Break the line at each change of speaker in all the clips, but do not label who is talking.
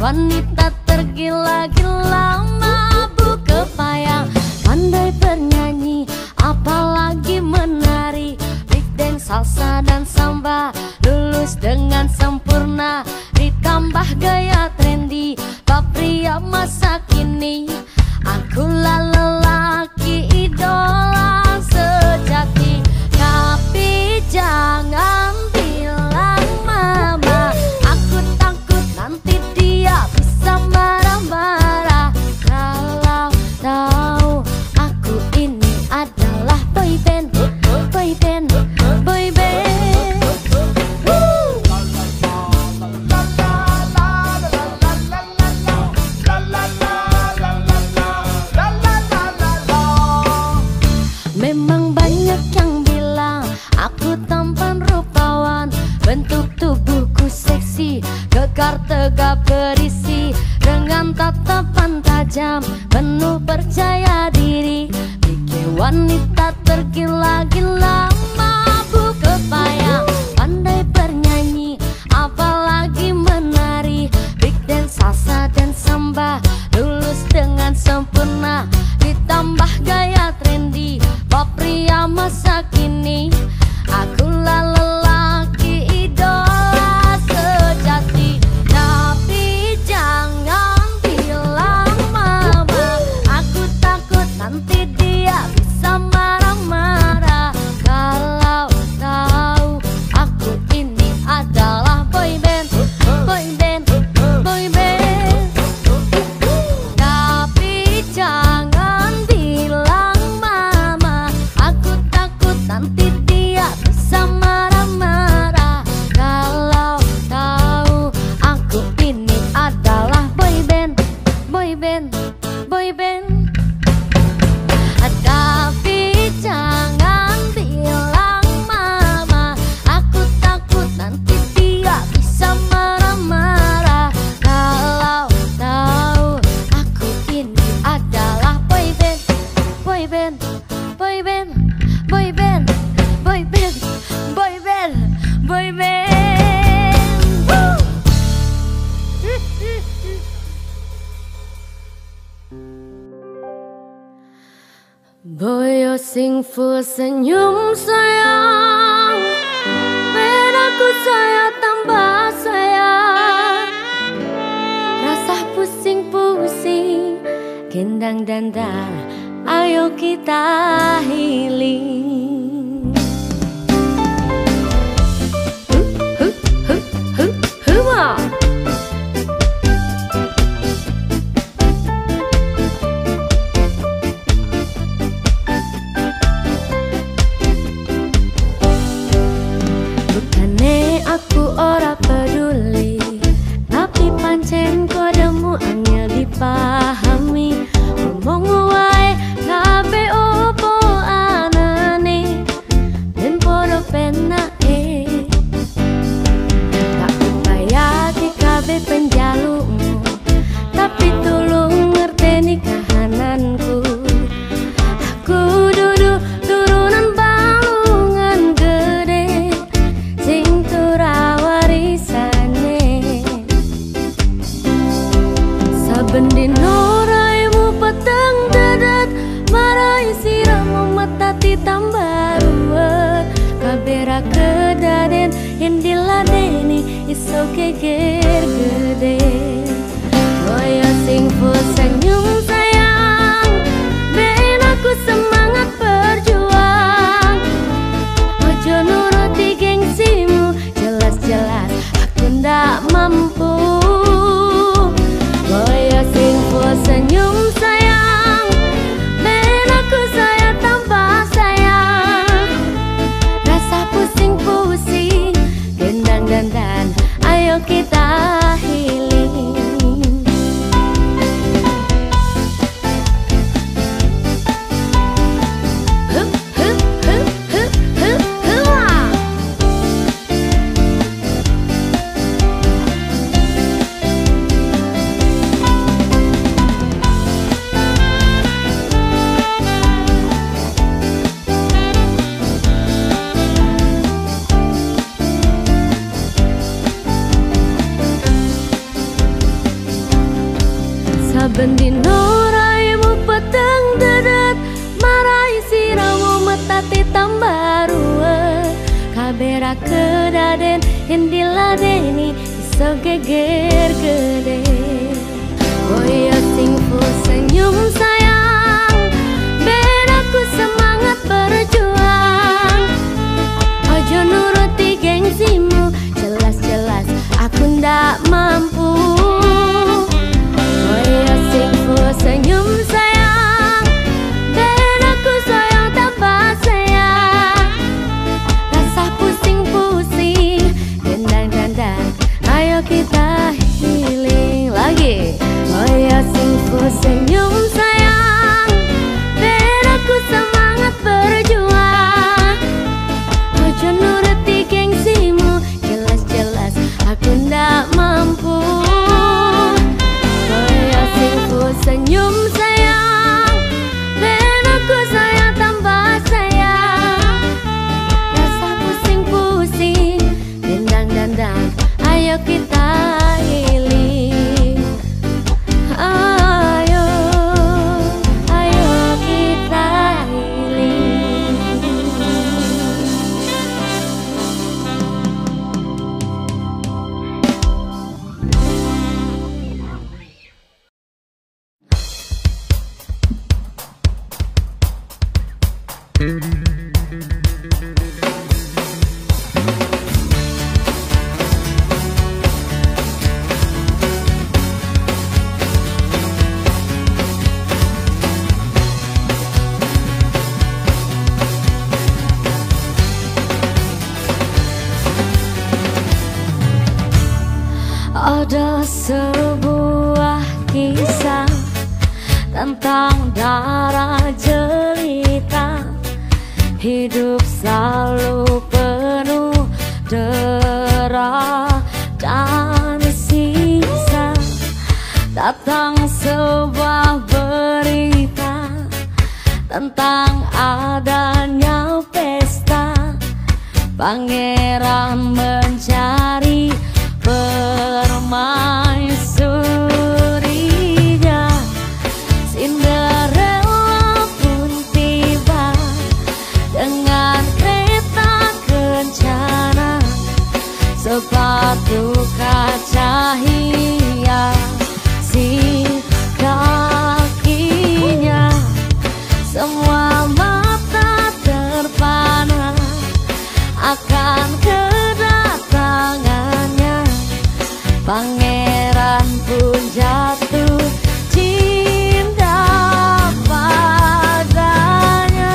wanita tergila-gila, mabuk kepayang, pandai bernyanyi, apalagi menari. Big dance, salsa dan samba, lulus dengan sempurna, ditambah gaya trendy, bab pria masa kini. Akulah lelaki idola sejati, tapi jangan bilang mama, aku takut nanti dia bisa marah-marah kalau tahu aku ini adalah boyband, boyband, boyband. Memang banyak yang bilang aku tampan rupawan, bentuk tubuhku seksi, kekar tegap berisi, dengan tatapan tajam, penuh percaya diri, bikin wanita tergila-gila, mabuk kepayang, pandai bernyanyi, apalagi menari. Big dance, salsa dan samba, lulus dengan sempurna, ditambah gaya trendy, bab pria masa kini. Akulah lelaki idola sejati, tapi jangan bilang mama, aku takut nanti dia bisa marah-marah kalau tahu aku ini adalah boyband, boyband, boyband. Tapi jangan bilang mama, aku takut nanti dia bisa marah-marah kalau tahu aku ini adalah boyband, boyband, boyband. Tapi jangan bilang mama, aku takut nanti dia bisa marah-marah kalau tahu aku ini adalah boyband, boyband, boyband, boyband, boyband, boyband, boyband. Woo! Boyo sing full senyum sayang, ben aku saya tambah sayang, rasa pusing-pusing, gendang dandang, ayo kita healing. Wah. Bukane aku ora peduli, tapi pancen kodemu angel dipahami. Ngomong wae kabeh opo anane, ben podo penake. Tak upaya di kabeh penjalukmu, tapi tulung ngerteni kahananku. Aku dudu turunan balungan gede, sing tura warisane. Saben dino raimu peteng dedet, marai siramu metati tambah ruwet. Kabera kedaden yang diladeni iso geger gede. Boyo sing full senyum sayang, ben aku semangat berjuang. Ojo nuruti gengsimu, jelas-jelas aku ndak mampu. Boyo sing full senyum sayang, ben aku saya tambah sayang, rasa pusing-pusing, gendang dandan, ayo kita Saben dino raimu peteng dedet, marai siramu metati tambah ruwet. Kabera kedaden yang diladeni iso geger gede. Koyo sing full senyum sayang, ben aku semangat berjuang. Ojo nuruti gengsimu, jelas-jelas aku ndak mampu. Koyo sing full senyum sayang, ben aku sayang tanpa sayang. Rasa pusing-pusing, gendang-gendang, ayo kita healing lagi. Koyo sing full senyum sayang, ben aku semangat berjuang. Ojo nuruti gengsimu, jelas-jelas aku ndak mampu. Koyo sing full senyum sayang, ben aku sayang tambah sayang. Rasa pusing-pusing, dendang-dendang, ayo kita healing. Ayo, ayo kita healing. Ada sebuah kisah tentang darah jelita. Hidup selalu penuh derah dan siksa. Datang sebuah berita tentang adanya pesta. Pangeran mencari permaisurinya. Cinderella pun tiba dengan kereta kencana. Sepatu kaca hiasi kakinya. Semua mata terpana akan kedatangannya. Pangeran pun jatuh cinta padanya.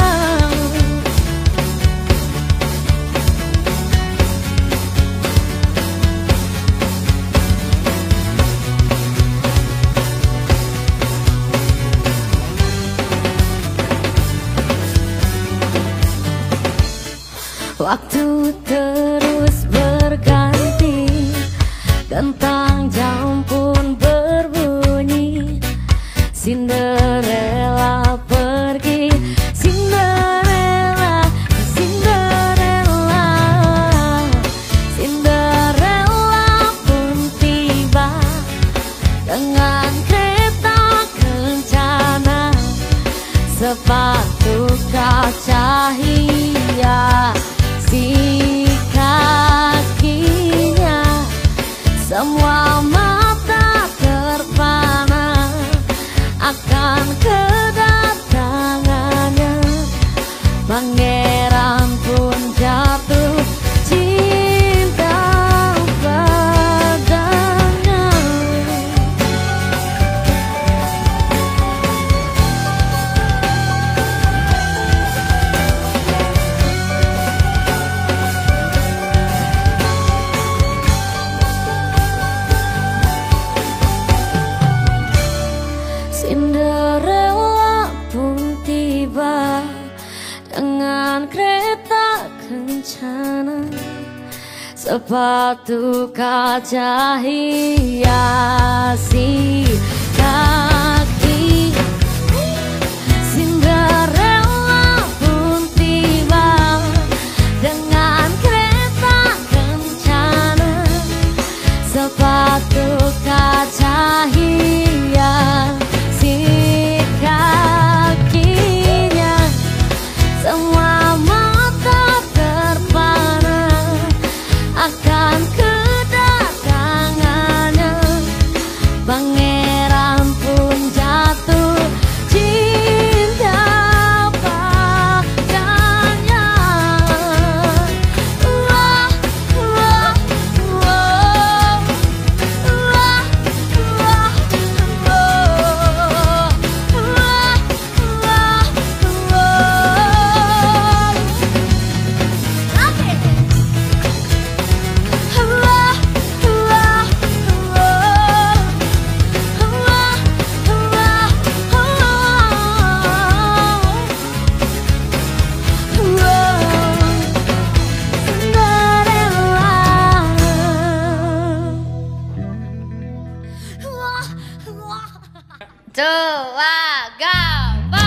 Waktu terus berganti, gentang jam pun berbunyi. Cinderella pergi, Cinderella, Cinderella. Cinderella pun tiba dengan kereta kencana. Sepatu kaca hiasi kakinya. Semua mata terpana akan kedatangannya. Pangeran pun jatuh cinta padanya. Cinderella pun tiba dengan kereta kencana. Sepatu kaca hiasi kaki. Cinderella pun tiba dengan kereta kencana. Sepatu kaca hiasi Gaba.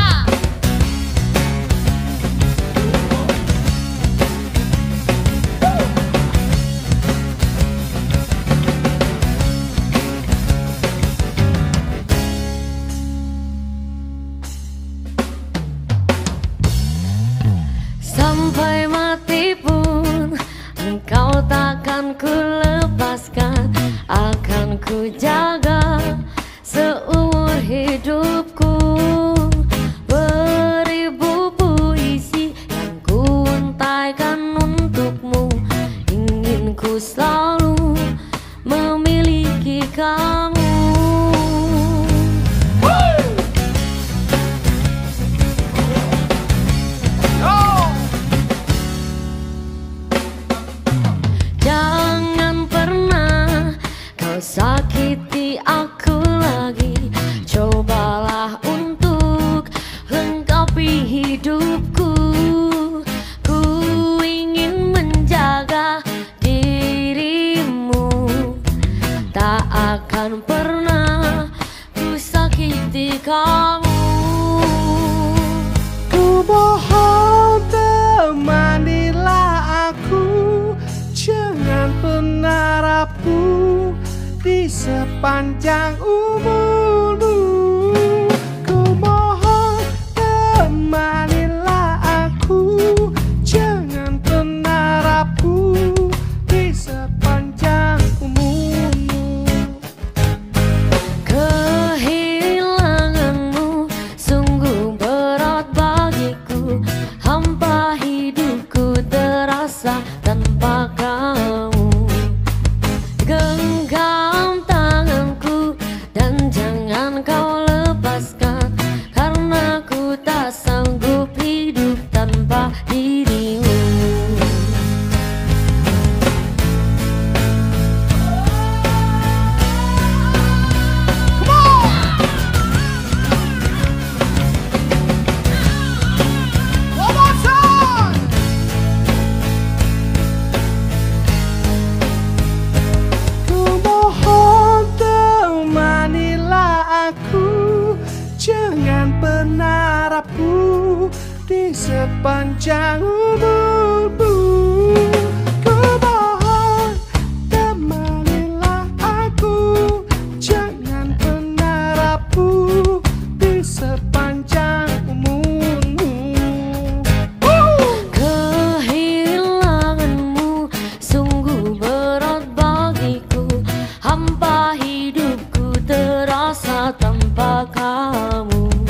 Sampai mati pun engkau takkan ku lepaskan, akan ku jaga seumur hidupku. Beribu puisi yang ku untaikan untukmu, ingin ku selalu memiliki kamu. Jangan pernah kau sakiti aku lagi, cobalah untuk lengkapi hidupku. Ku ingin menjaga dirimu, tak akan pernah ku sakiti kamu.
Ku mohon temanilah aku, jangan pernah rapuh di sepanjang umurmu. Ku mohon temanilah aku, jangan pernah rapuh di sepanjang umurmu.
Kehilanganmu sungguh berat bagiku, hampa hidupku terasa tanpa kamu. Genggam tanganku dan jangan kau lepaskan, karena ku tak sanggup hidup tanpa dirimu.
Jangan pernah rapuh di sepanjang umurmu. Ku mohon temanilah aku, jangan pernah rapuh di sepanjang umurmu.
Kehilanganmu sungguh berat bagiku, hampa hidupku terasa tanpa kamu.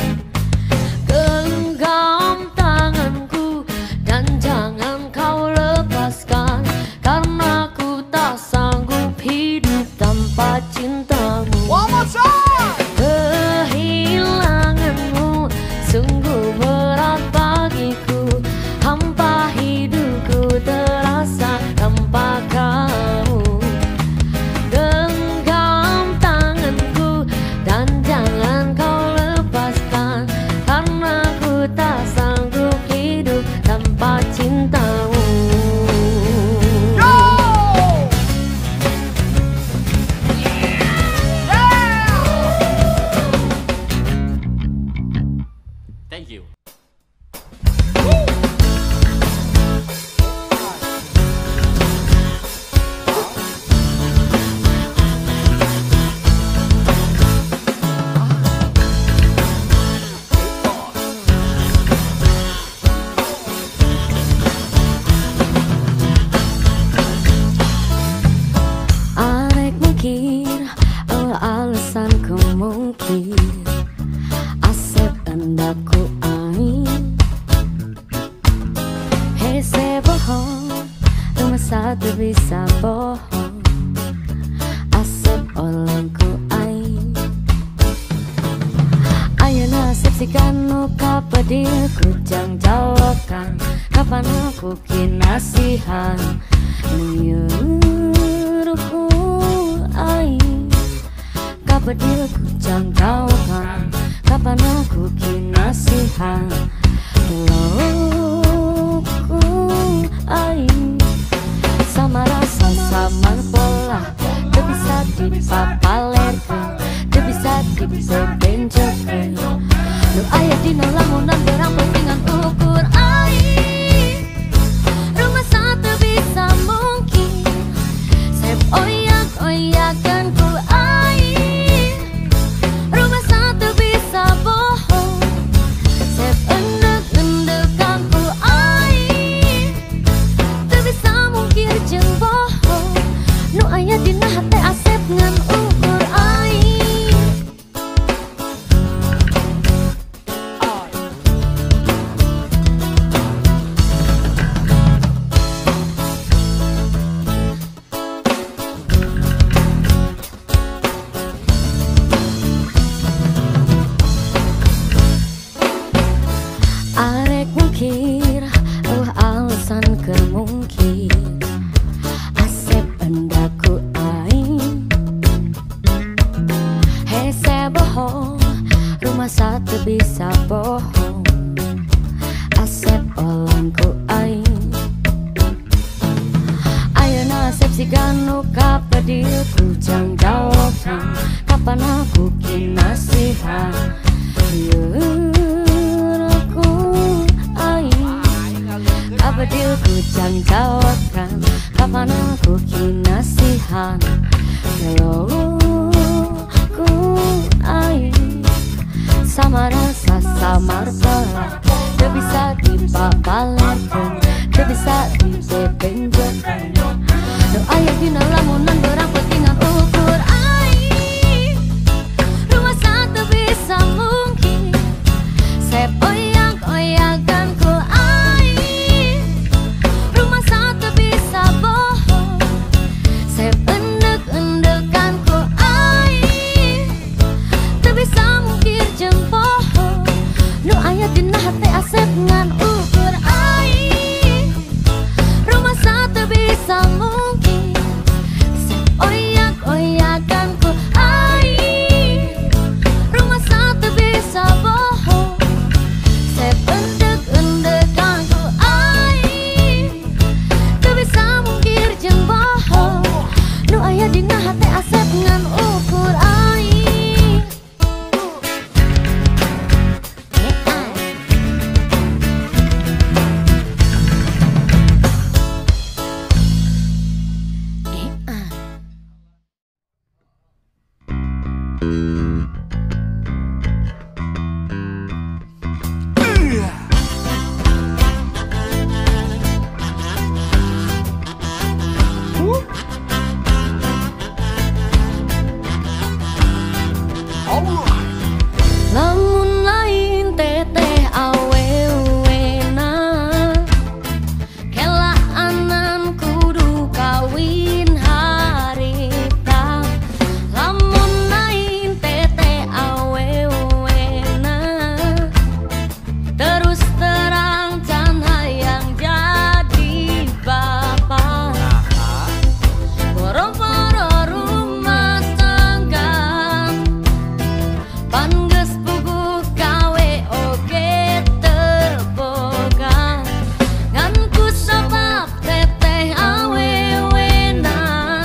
Genggam tanganku dan jangan kau lepaskan, karena ku tak sanggup hidup tanpa cintamu. Kehilanganmu sungguh berat bagiku, hampa hidupku terasa tanpa kamu. Genggam tanganku dan jangan kau lepaskan, karena ku tak sanggup hidup tanpa cintamu.
Thank you.
Arek mungkin alasanku mungkin asep endaku aing. Hese bohong, cuma satu bisa bohong, asep olengku aing. Ayo nasib si kanu kapadil kujang jawabkan, kapan aku kinasihan menyuruhku aing. Kapadil kujang jawabkan, kapan aku kinasihan pelukku aing. Sama rasa sama pola, tak bisa dipapalerkan, tak bisa dibenjol bohong, rumah satu bisa bohong, asep olangku aing. Ayeuna asep si ganu kapedilku jang jawabkan, kapan aku kinasihan yeun aku aing. Kapedilku jang jawabkan, kapan aku kinasihan ku aing. Sama rasa samar telah teu bisa dipapalekeun, teu bisa dibebenjokeun. Nu aya dina lamunan berang pentingan ukur aing. Rumah satu bisa mungkin sep oyak-oyakan ku aing. Rumah satu bisa bohong sep endek-endekan ku aing. Teu bisa mungkir jeung bohong nu aya dina hate asep ngan ukur aing. Rumah satu bisa mungkin sep oyak-oyakan ku aing. Rumah satu bisa bohong sep endek-endekan ku aing. Teu bisa mungkir jeung bohong nu aya dina hate asep ngan ukur aing. Lamun lain teteh awewena, kelaanan kudu kawin harita. Lamun lain teteh awewena, terus terang can hayang jadi bapak. Boro-boro rumah tangga pan geus puguh gawe oge terboga. Ngan ku sabab teteh awewena,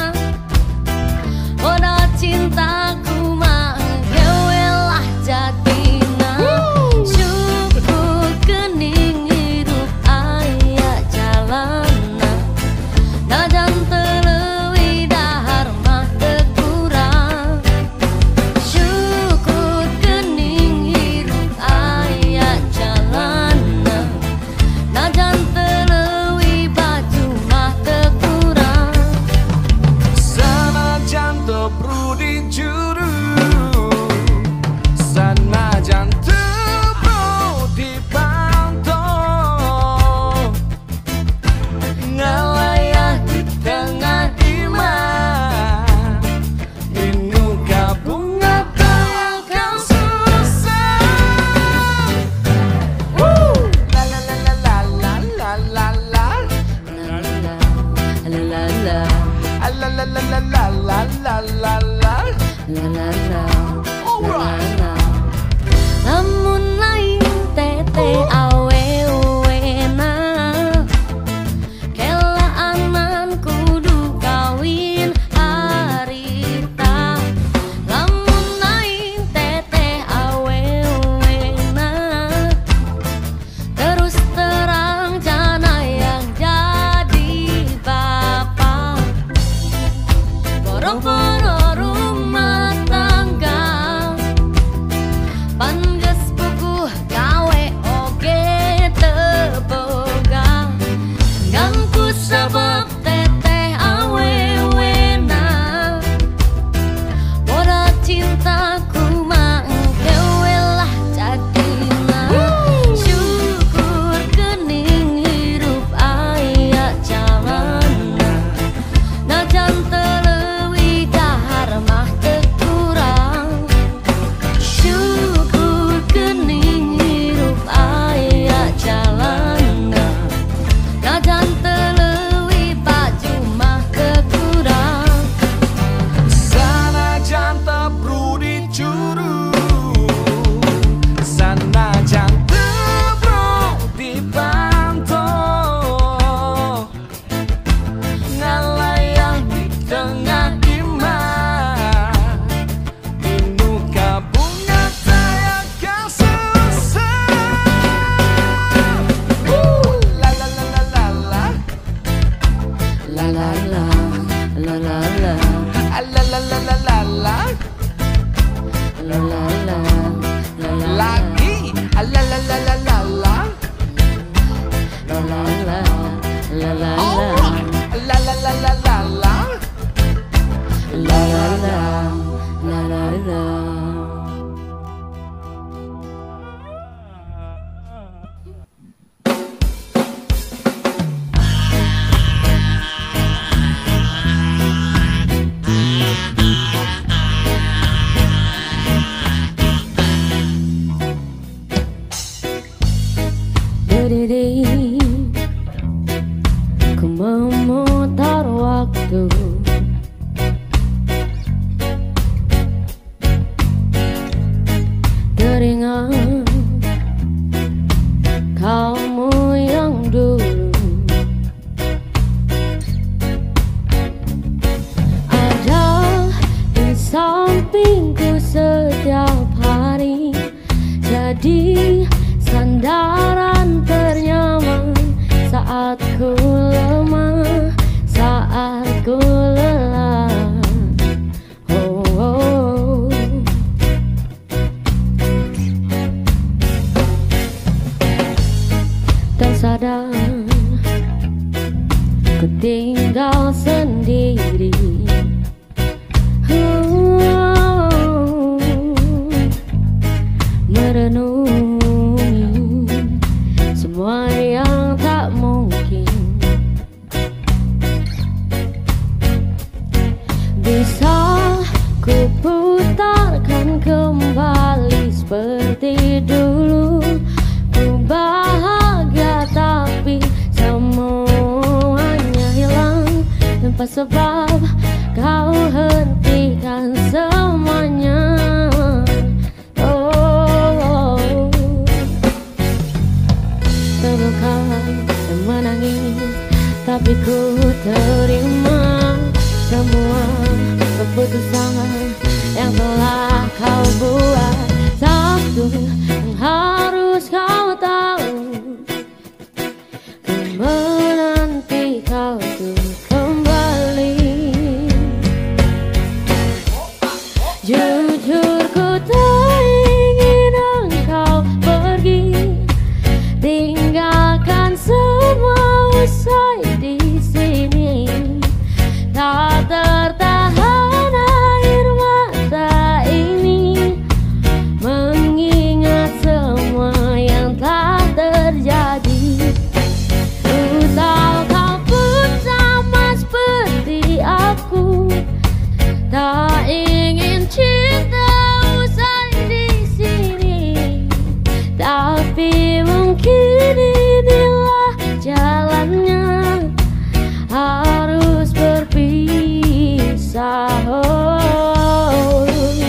modal cintaku mah gewe lah jadina. Syukur geuning hidup aya jalana, najan teu leuwih dahar mah teu kurang. Syukur geuning hidup aya jalana, najan teu leuwih baju mah teu kurang.
Sanajan teu perlu dicuru, sanajan teu perlu dipantau, ngalayah di tengah iman, inu kabunga takkan susah. La la la la la la la la la.
La la la
Ah, la la la la la la la la la.
la la la.
Alright.
Lamun lain teteh awewena, kelaanan kudu kawin harita. Lamun lain teteh awewena, terus terang can hayang jadi bapak. Boro-boro rumah tangga pan geus puguh gawe oge teu boga. Ngan ku sabab teteh awewena, modal cintaku mah gewe lah jadina. Syukur geuning hidup aya jalana, najan teu leuwih dahar mah teu kurang. Syukur geuning hidup aya jalana, najan teu leuwih baju mah teu kurang.
Sanajan teu perlu
Berdiri ku memutar waktu, teringat kamu yang dulu. Ada di sampingku setiap hari, jadi sandaran ternyaman saat ku lemah, saat ku lelah. Oh, oh. Tak sadar ku tinggal sendiri. Merenungi semua yang tak mungkin. Bisa ku putarkan kembali seperti dulu. Ku bahagia tapi semuanya hilang tanpa sebab. Kau hentikan semuanya. Terluka dan menangis, tapi ku terima semua keputusan yang telah kau buat. Satu yang harus kau tahu, ku menanti kau tuh kembali. Jujur ku tak ingin engkau pergi, tinggalkan semua usai di sini. Tak tertahan air mata ini mengingat semua yang telah terjadi. Ku tahu kau pun sama seperti aku, tak ingin cinta usai di sini. Tapi mungkin inilah jalannya, harus berpisah. Oh.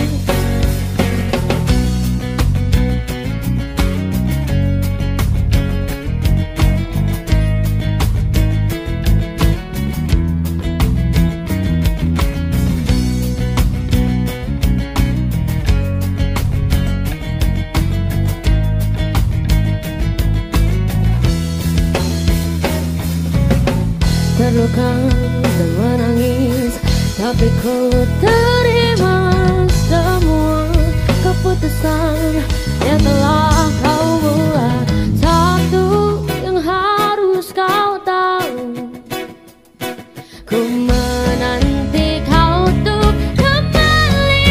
Terluka dan menangis, tapi ku terima semua keputusan yang telah kau buat. Satu yang harus kau tahu, ku menanti kau tuh kembali.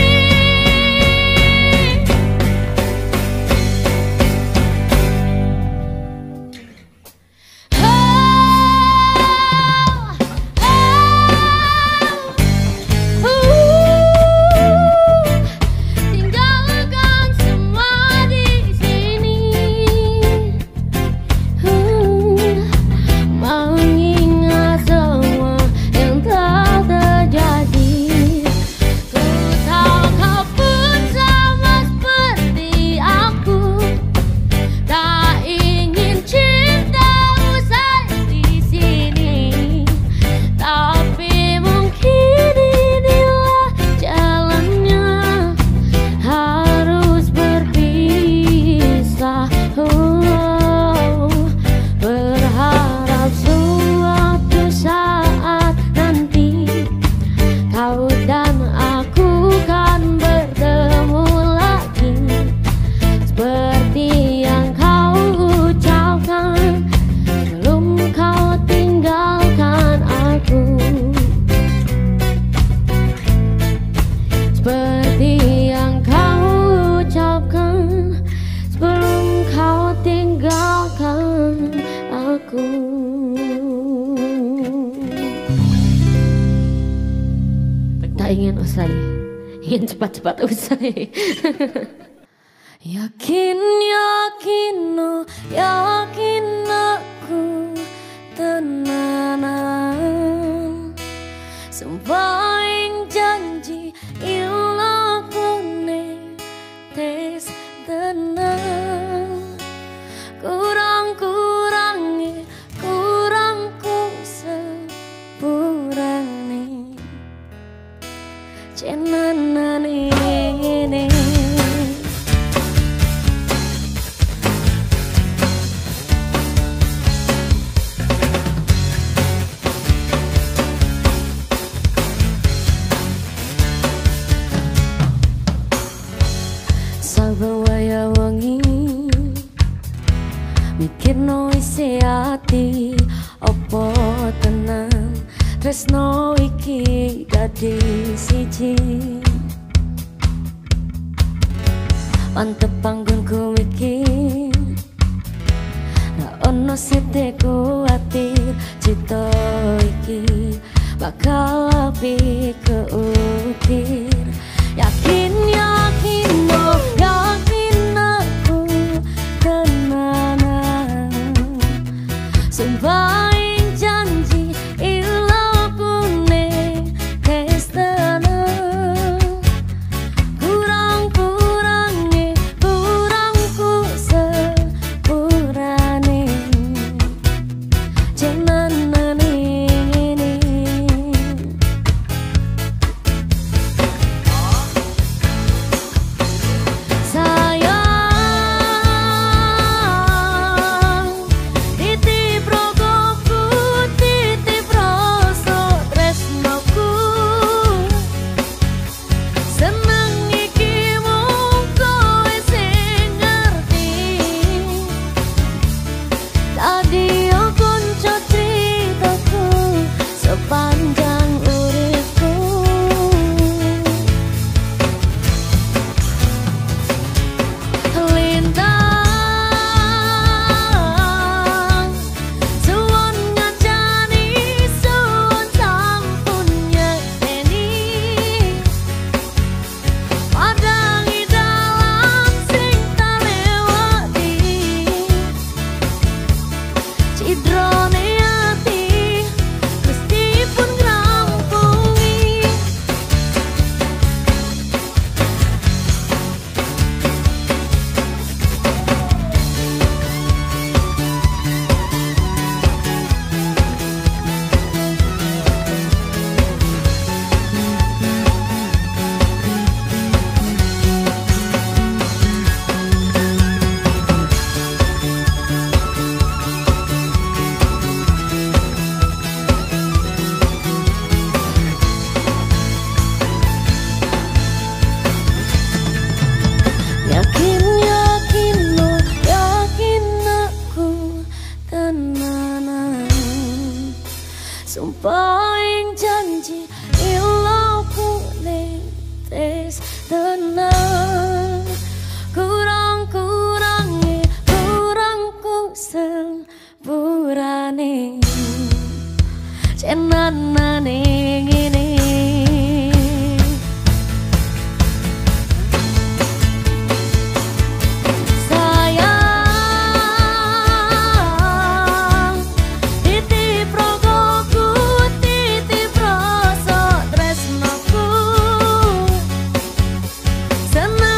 Ingin cepat-cepat usai.
Yakin, yakin, oh, yakin aku tenanan. Sumpah ing janji ilakune tes tenan. Kurang-kurangi kurangku sepurane jenenane ini. Saben waya wengi mikirno isi ati opo tenan tresno iki dadi siji. Mantep panggonku mikir ra ono sithik kuwatir cita iki bakal apik keukir. Yakin, yakin, oh, yakin aku tenanan. Sumpah ing janji ilakune tes tenan. Kurang-kurangi kurangku sepurane jenenane ini. Sepanjang uripku lintang suwon ngajani suwon sampun nyekeni padangi dalam sing talewati cidrone yakin, yakin, oh, yakin aku tenanan. Sumpah ing janji ilakune tes tenan. Kurang-kurangi kurangku sepurane jenenane ngene. Senang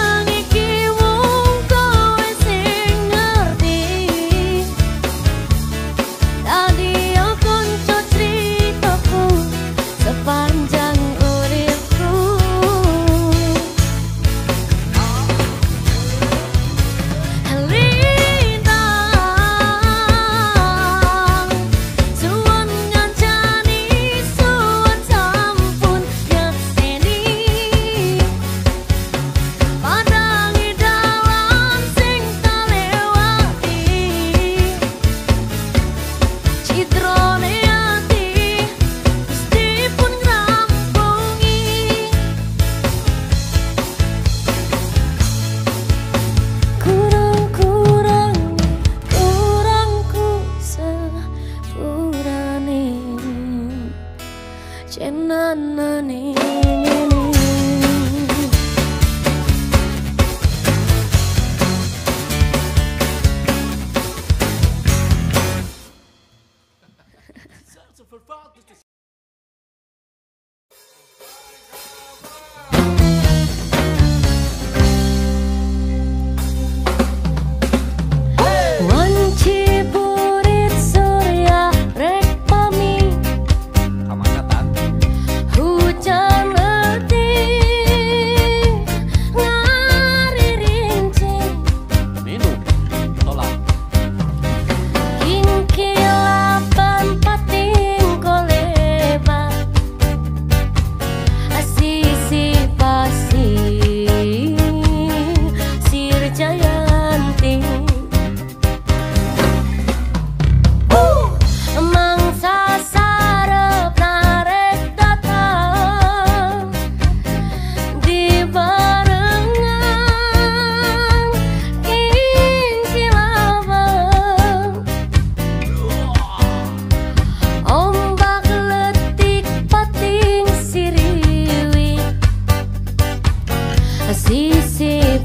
Sisi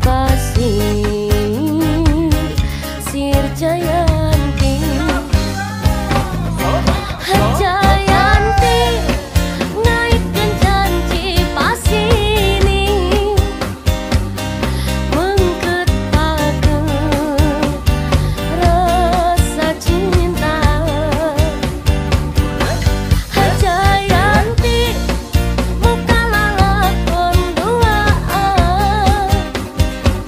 pasir Sir Jayanti Jayanti ngaitkan janji pasini mengketakan rasa cinta Jayanti muka lalakon duaan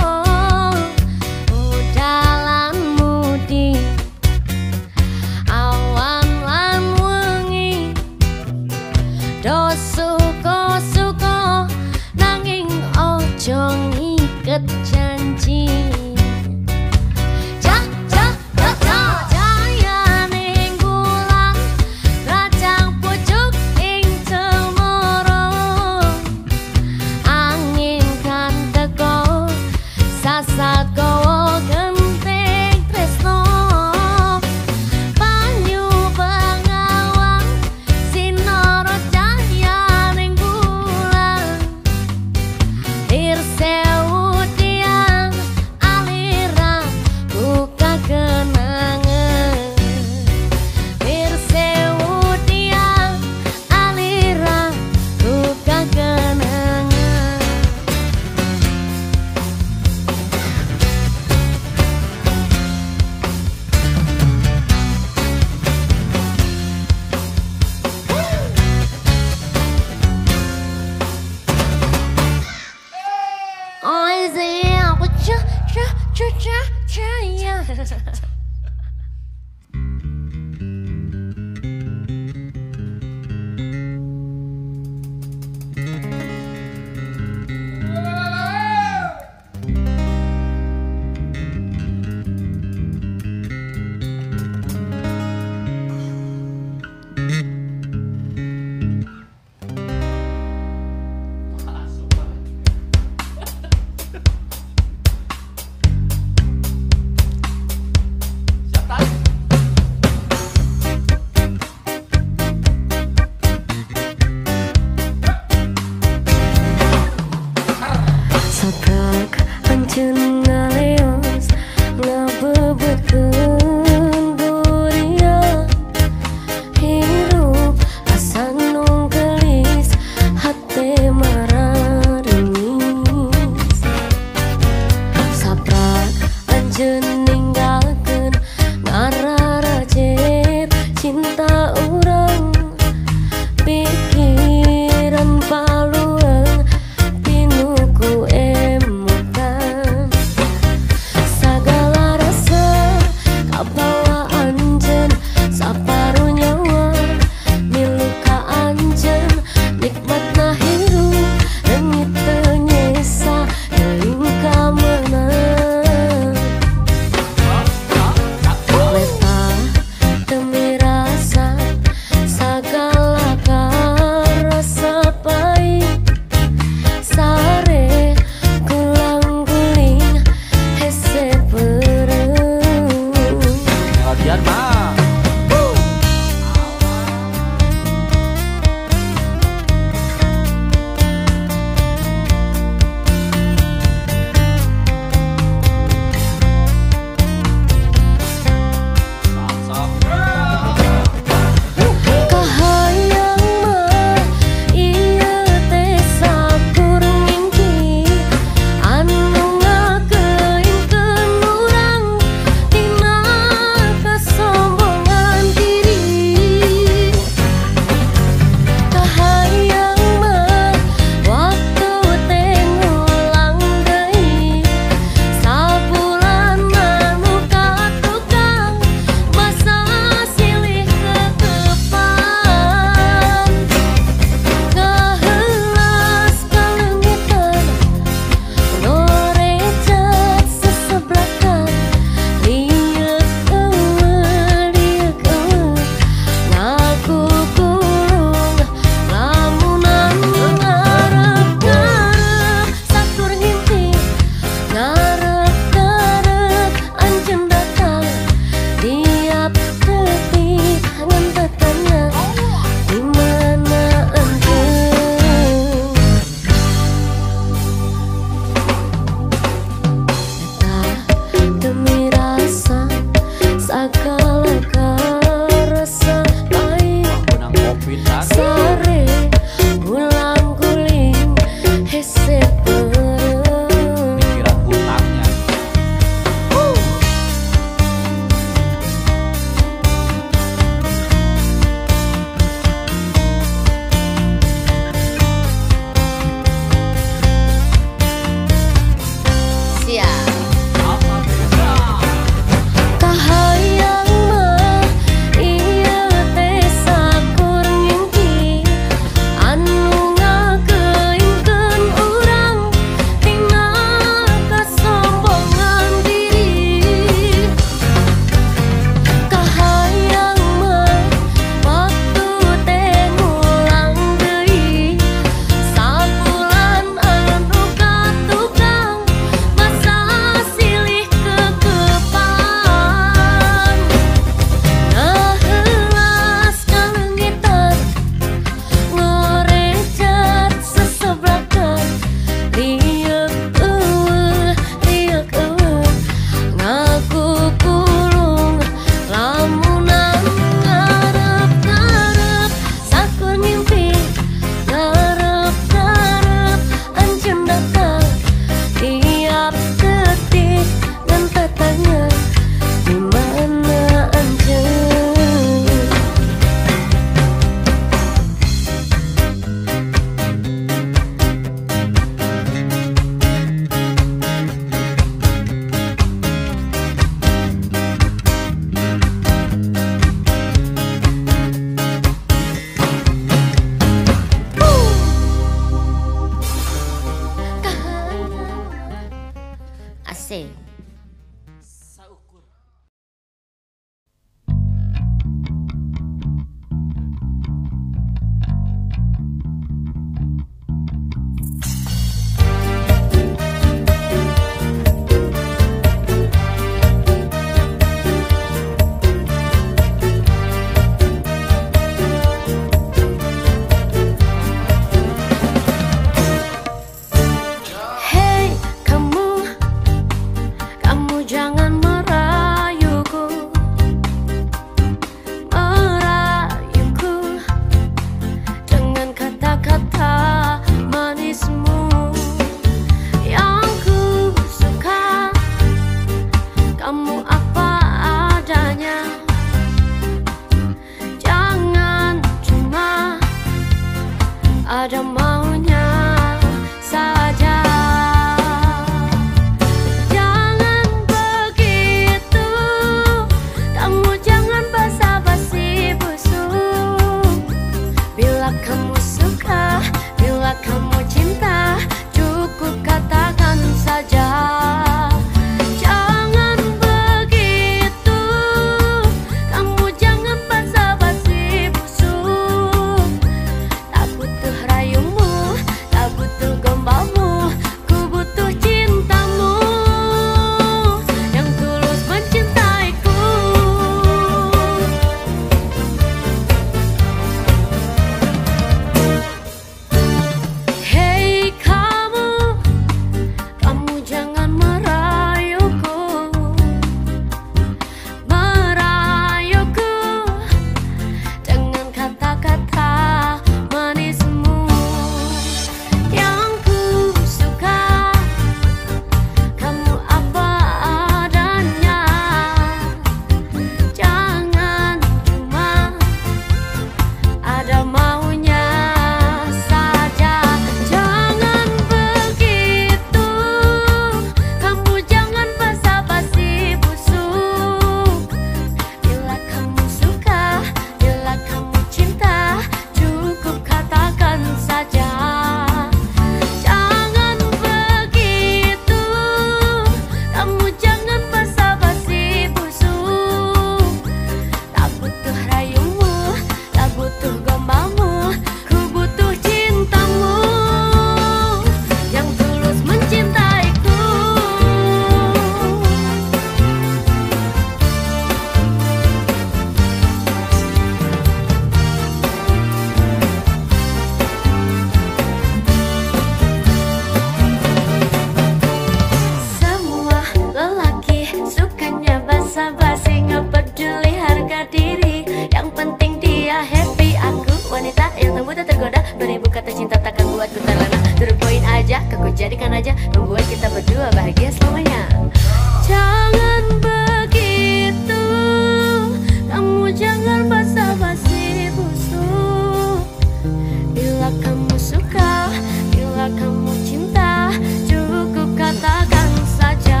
basa-basi, nggak peduli harga diri. Yang penting dia happy. Aku wanita yang tak mudah tergoda. Beribu kata cinta takkan buatku terlena. Terpoin aja, aku jadikan aja, membuat kita berdua bahagia selamanya. Jangan begitu, kamu jangan basa-basi busuk. Bila kamu suka, bila kamu cinta, cukup katakan saja.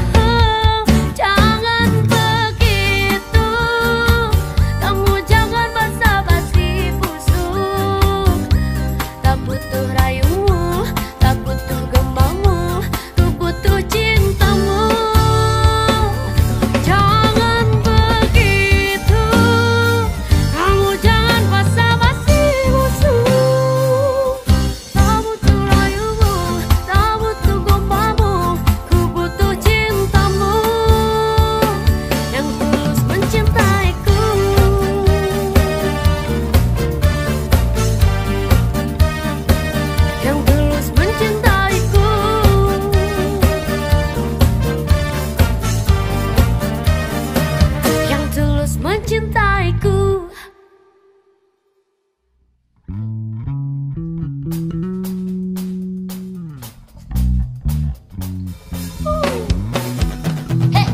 Jangan begitu, kamu jangan basa-basi busuk. Tak butuh rayumu, tak butuh gembamu, ku butuh cintamu. Jangan begitu, kamu jangan basa-basi busuk. Tak butuh rayumu, tak butuh gembamu, ku butuh cintamu yang tulus mencintaiku. Yang tulus mencintaiku. Yang tulus mencintaiku. Hey.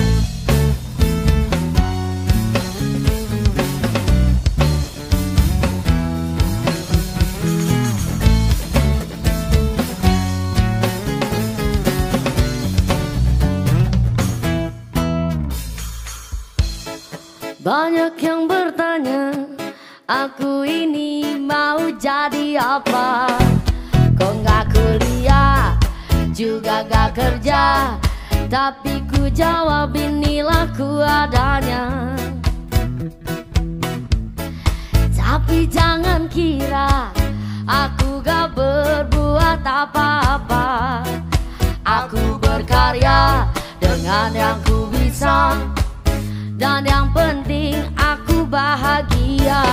Banyak yang bertanya, aku ini mau jadi apa? Kok nggak kuliah, juga gak kerja, tapi ku jawab inilah ku adanya. Tapi jangan kira aku gak berbuat apa-apa. Aku berkarya dengan yang ku bisa, dan yang penting aku bahagia.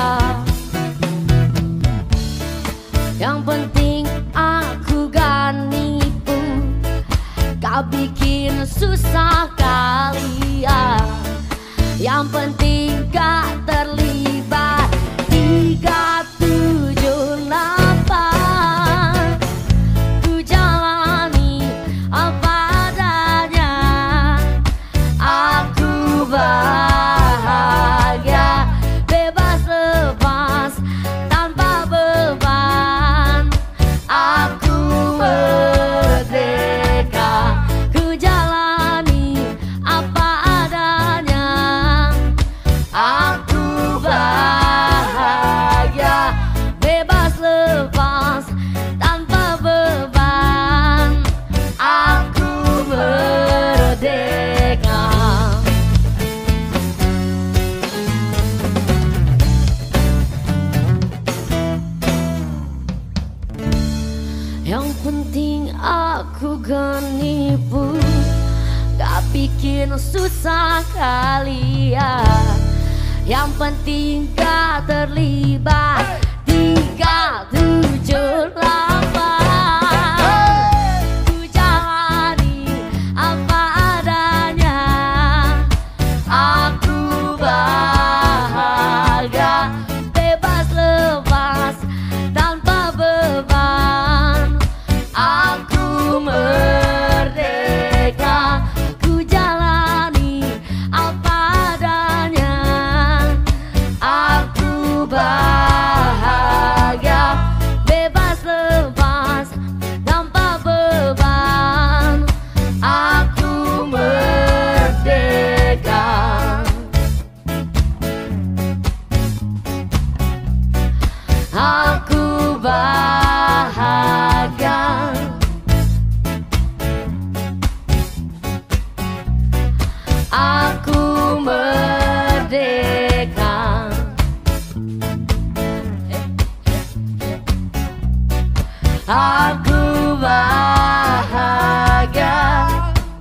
Yang penting aku gak nipu, gak bikin susah kalian. Yang penting gak terlibat 3768. Ku jalani apa adanya. Aku bahagia, bebas lepas tanpa beban. Aku merdeka, ku jalani apa adanya. Aku bahagia, bebas lepas tanpa beban. Aku merdeka. Yang penting aku gak nipu, gak bikin susah kalian. Yang penting gak terlibat 3768. Ku jalani apa adanya. Aku bahagia, bebas lepas tanpa beban. Aku merdeka, ku jalani apa adanya. Aku bahagia, bebas lepas tanpa beban. Aku merdeka. Aku bahagia. Aku merdeka. Aku bahagia.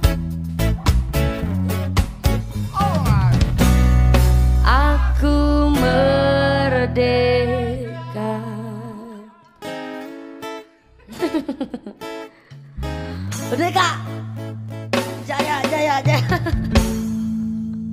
Aku merdeka. Merdeka. Jaya, jaya, jaya.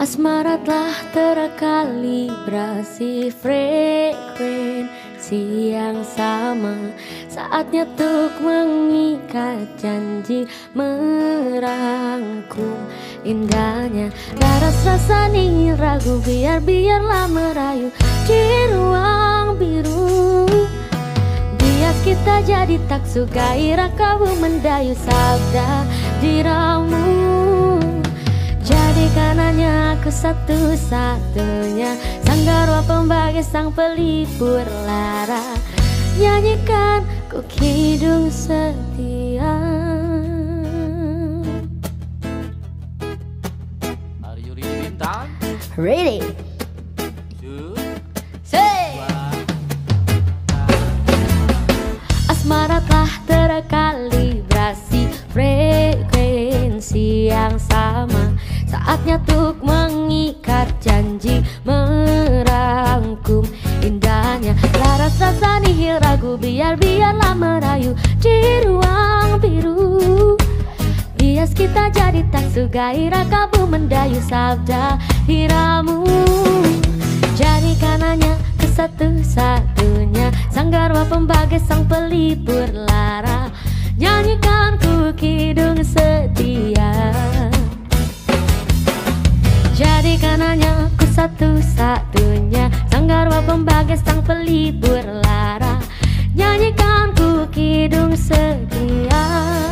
Asmara telah terkalibrasi frekuensi yang sama. Saatnya untuk mengikat janji, merangkum indahnya laras rasani ragu. Biarlah merayu di ruang biru. Bias kita jadi tak suka gairah kamu mendayu sabda diramu. Jadikan hanya aku satu-satunya sanggarwa pembagai sang pelipur lara. Nyanyikan ku kidung setia.
Are you ready, Bintang?
Ready?
Two,
Say. Asmara telah terkalibrasi frekuensi yang sama. Saatnya untuk mengikat janji, merangkum indahnya laras rasa nihil ragu. Biarlah merayu di ruang biru. Bias kita jadi tak suka gairah kamu mendayu sabda hiramu. Jadikan hanya ke satu-satunya sanggarwa pembagai sang pelipur lara. Nyanyikan ku kidung setia. Jadikan hanya ku satu-satunya sanggarwa pembagai sang pelipur lara. Nyanyikan ku kidung setia.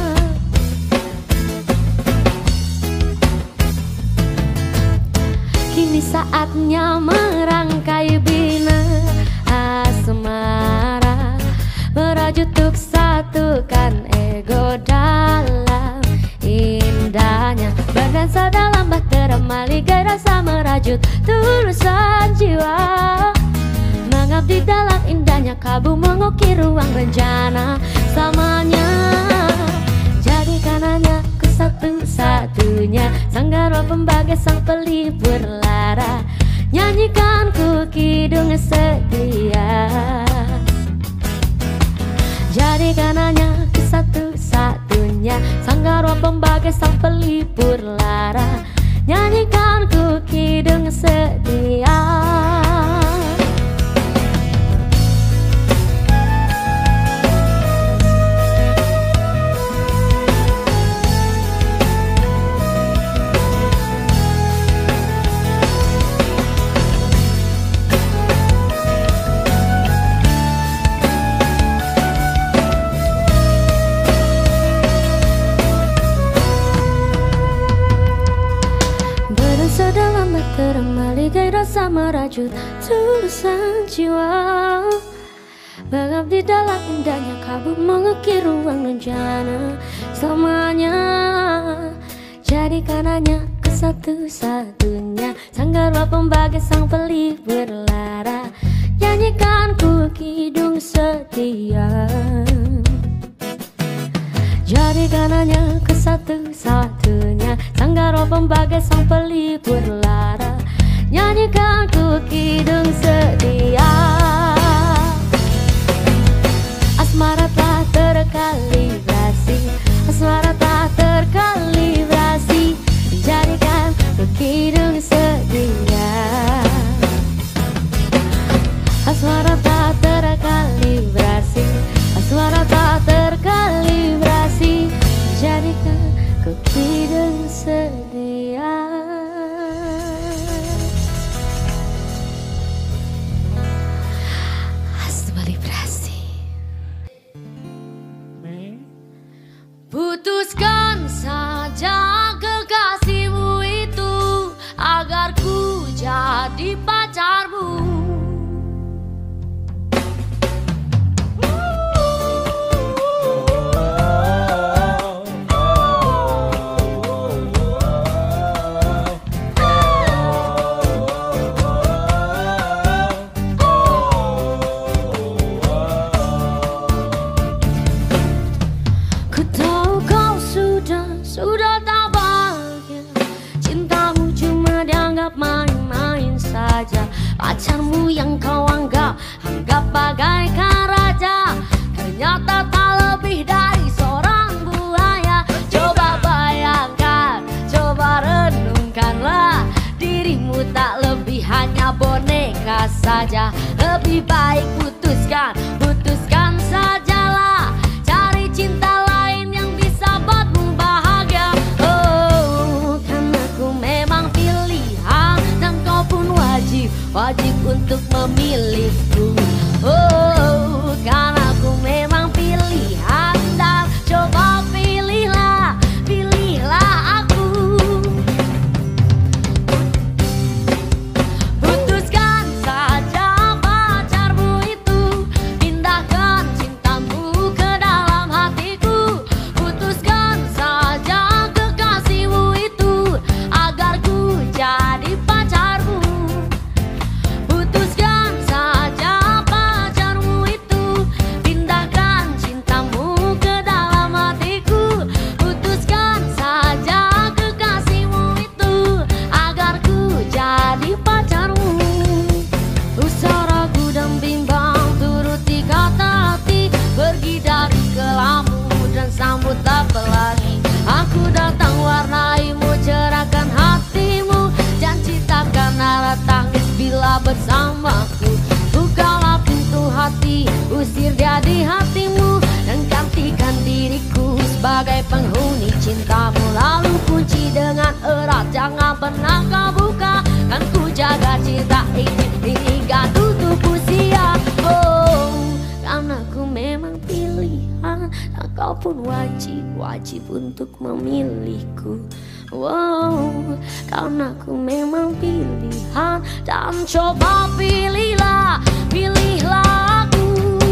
Kini saatnya merangkai bina asmara, merajut untuk satukan ego dalam indahnya. Berdansa dalam bahtera maligai rasa merajut tulusan jiwa. Mengabdi dalam indahnya kabu mengukir ruang rencana selamanya. Jadikan hanya ku satu-satunya sanggarwa pembagai sang pelipur lara. Nyanyikan ku kidung setia. Jadikan hanya ku satu-satunya sanggarwa pembagai sang pelipur lara. Nyanyikan ku kidung setia. Dalam bahtera maligai rasa merajut tulusan jiwa. Mengabdi dalam indahnya kabu mengukir ruang rencana selamanya. Jadikan hanya ke satu-satunya sanggarwa pembagai sang pelipur lara. Nyanyikan ku kidung setia. Jadikan hanya ke satu-satunya sanggarwa pembagai sang pelipur lara. Nyanyikan ku kidung setia. Asmara telah terkalibrasi, asmara telah terkalibrasi. Jadikan ku kidung setia. Asmara telah terkalibrasi, asmara telah terkalibrasi. Jadikan ku kidung setia. Asmalibrasi. Putuskan saja kekasihmu itu agar ku jadi pacarmu. Sudah tak bahagia, cintamu cuma dianggap main-main saja. Pacarmu yang kau anggap bagaikan raja, ternyata tak lebih dari seorang buaya. Coba bayangkan, coba renungkanlah diri saja. Lebih baik putuskan, putuskan sajalah. Cari cinta lain yang bisa buatmu bahagia. Oh, karena ku memang pilihan, dan kau pun wajib, wajib untuk memilihku. Oh, karena ku memang pilihan, dan coba pilihlah, pilihlah aku. Putuskan saja pacarmu itu, pindahkan cintamu ke dalam hatiku. Putuskan saja kekasihmu itu, agar ku jadi pacarmu. Putuskan saja pacarmu itu, pindahkan cintamu ke dalam hatiku. Putuskan saja kekasihmu itu, agar ku jadi pacarmu. Usah ragu dan bimbang, turuti kata hati. Pergi dari kelammu dan sambut apalagi. Aku datang warnaimu, cerahkan hatimu, dan ciptakan arah tangis bila bersamaku. Bukalah pintu hati, usir dia di hatimu, dan gantikan diriku sebagai penghuni cintamu. Lalu kunci dengan erat, jangan pernah kau buka. Kan ku jaga cinta ini hingga tutup usia. Oh, karena ku memang pilihan, dan kau pun wajib, wajib untuk memilihku. Wow, karena ku memang pilihan, dan coba pilihlah, pilihlah aku.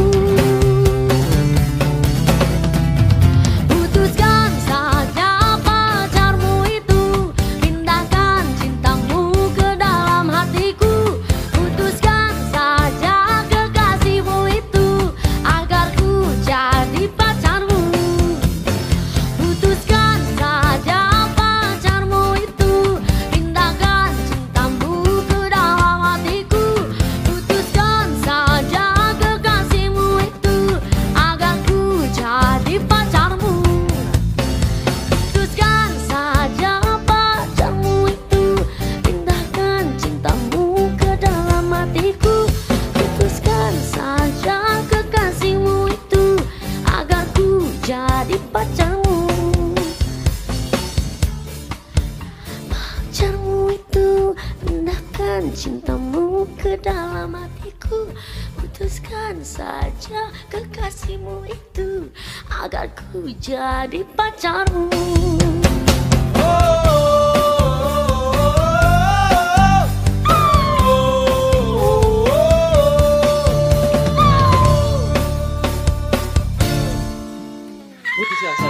Putuskan saja pacarmu itu, pindahkan cintamu ke dalam hatiku. Putuskan saja kekasihmu itu, agar ku jadi pacarmu. Putuskan saja pacarmu itu, pindahkan cintamu ke dalam hatiku. Putuskan saja kekasihmu itu, agar ku jadi pacarmu. Putuskan saja pacarmu itu, pindahkan cintamu ke dalam hatiku. Putuskan saja kekasihmu itu, agar ku jadi pacarmu. Pacarmu itu, pindahkan cintamu ke dalam hatiku. Putuskan saja kekasihmu itu, agar ku jadi pacarmu.
Putuskan saja